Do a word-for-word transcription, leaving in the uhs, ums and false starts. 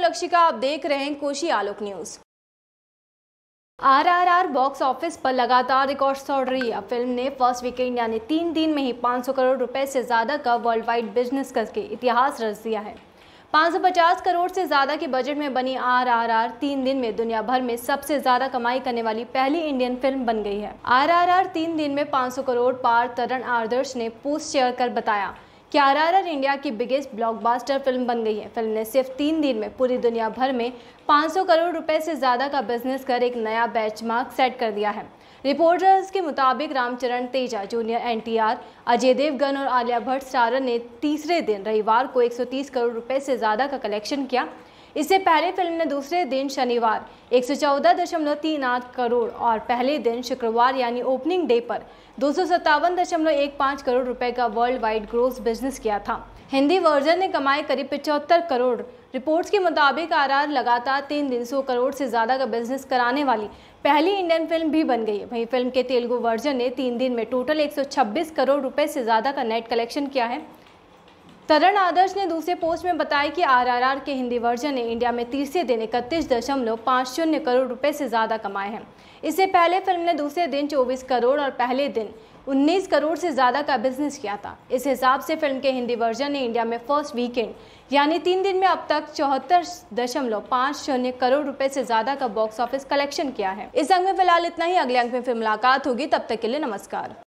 लक्षिका, आप देख रहे हैं Koshi Alok news. RRR box office पर लगातार रिकॉर्ड्स तोड़ रही है। फिल्म ने फर्स्ट वीकेंड यानी तीन दिन में ही पाँच सौ करोड़ रुपए से ज्यादा का वर्ल्ड वाइड बिजनेस करके इतिहास रच दिया है। पाँच सौ पचास करोड़ से ज्यादा के बजट में बनी आरआरआर तीन दिन में दुनिया भर में सबसे ज्यादा कमाई करने वाली पहली इंडियन फिल्म बन गई है। आरआरआर तीन दिन में पाँच सौ करोड़ पार तरण आदर्श ने पोस्ट शेयर कर बताया कि आरआरआर इंडिया की बिगेस्ट ब्लॉकबस्टर फिल्म बन गई है। फिल्म ने सिर्फ तीन दिन में पूरी दुनिया भर में पाँच सौ करोड़ रुपए से ज्यादा का बिजनेस कर एक नया बेंचमार्क सेट कर दिया है। रिपोर्टर्स के मुताबिक रामचरण तेजा, जूनियर एनटीआर, अजय देवगन और आलिया भट्ट स्टारर ने तीसरे दिन रविवार को एक सौ तीस करोड़ रुपए से ज्यादा का कलेक्शन किया। इससे पहले फिल्म ने दूसरे दिन शनिवार एक सौ चौदह दशमलव तीन आठ करोड़ और पहले दिन शुक्रवार यानी ओपनिंग डे पर दो सौ सत्तावन दशमलव एक पाँच करोड़ रुपए का वर्ल्ड वाइड ग्रोस बिजनेस किया था। हिंदी वर्जन ने कमाई करीब पचहत्तर करोड़। रिपोर्ट्स के मुताबिक आरआर लगातार तीन दिन सौ करोड़ से ज्यादा का बिजनेस कराने वाली पहली इंडियन फिल्म भी बन गई है। वहीं फिल्म के तेलुगु वर्जन ने तीन दिन में टोटल एक सौ छब्बीस करोड़ रुपए से ज्यादा का नेट कलेक्शन किया है। तरण आदर्श ने दूसरे पोस्ट में बताया कि आरआरआर के हिंदी वर्जन ने इंडिया में तीसरे दिन इकतीस दशमलव पाँच शून्य करोड़ रुपए से ज्यादा कमाए हैं। इससे पहले फिल्म ने दूसरे दिन चौबीस करोड़ और पहले दिन उन्नीस करोड़ से ज्यादा का बिजनेस किया था। इस हिसाब से फिल्म के हिंदी वर्जन ने इंडिया में फर्स्ट वीकेंड यानी तीन दिन में अब तक चौहत्तर दशमलव पाँच शून्य करोड़ रुपए से ज्यादा का बॉक्स ऑफिस कलेक्शन किया है। इस अंक में फिलहाल इतना ही। अगले अंक में फिर मुलाकात होगी, तब तक के लिए नमस्कार।